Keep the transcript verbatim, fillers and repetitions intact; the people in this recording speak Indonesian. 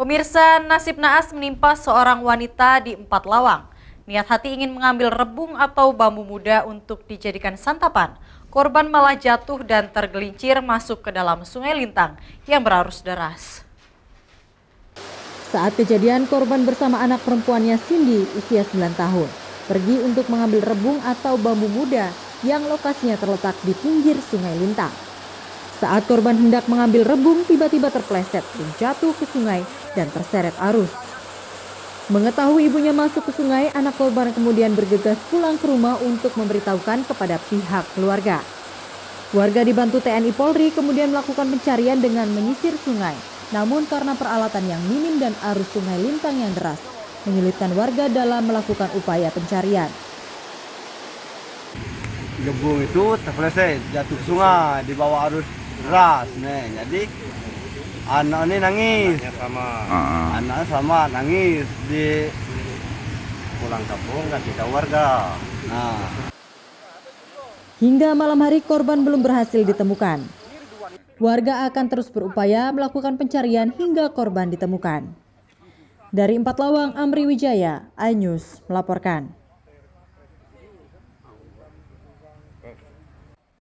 Pemirsa, nasib naas menimpa seorang wanita di Empat Lawang. Niat hati ingin mengambil rebung atau bambu muda untuk dijadikan santapan. Korban malah jatuh dan tergelincir masuk ke dalam Sungai Lintang yang berarus deras. Saat kejadian, korban bersama anak perempuannya Cindy, usia sembilan tahun, pergi untuk mengambil rebung atau bambu muda yang lokasinya terletak di pinggir Sungai Lintang. Saat korban hendak mengambil rebung, tiba-tiba terpleset dan jatuh ke sungai dan terseret arus. Mengetahui ibunya masuk ke sungai, anak korban kemudian bergegas pulang ke rumah untuk memberitahukan kepada pihak keluarga. Warga dibantu T N I Polri kemudian melakukan pencarian dengan menyisir sungai. Namun karena peralatan yang minim dan arus Sungai Lintang yang deras, menyulitkan warga dalam melakukan upaya pencarian. Gebung itu terpeleset jatuh ke sungai di bawah arus deras nih. Jadi anak ini nangis, anaknya sama, uh-huh. anaknya sama nangis di pulang kampung kasih tahu warga. Nah. Hingga malam hari korban belum berhasil ditemukan. Warga akan terus berupaya melakukan pencarian hingga korban ditemukan. Dari Empat Lawang, Amri Wijaya, iNews melaporkan.